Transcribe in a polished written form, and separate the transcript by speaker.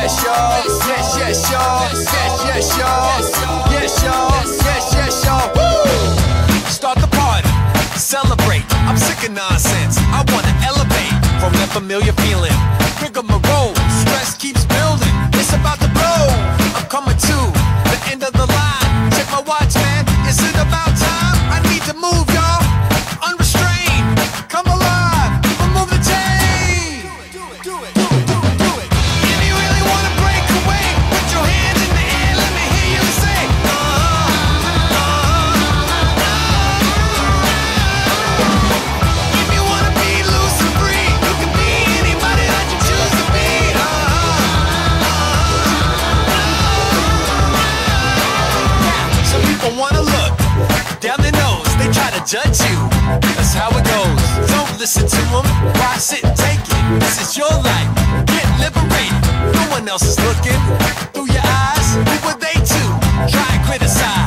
Speaker 1: yes, y'all. Yes, yes, y'all. Yes, yes, y'all. Yes, y'all. Yes, yes, y'all. Woo!
Speaker 2: Start the party, celebrate. I'm sick of nonsense. I wanna elevate from that familiar feeling. Rigmarole, stress keeps building. It's about to blow. I'm coming to the end of the line. Check my watch, man. Is it about time? I need to move, y'all. Unrestrained, come alive. Remove the chain.
Speaker 1: Do it, do it, do it, do it, do it.
Speaker 2: If you really wanna break away, put your hands in the air. Let me hear you say, If you wanna be loose and free, you can be anybody that you choose to be. Some people wanna look down their nose, they try to judge you. That's how it goes. Don't listen to them. Why sit and take it? This is your life. Get liberated. No one else is looking through your eyes. Who were they to try and criticize?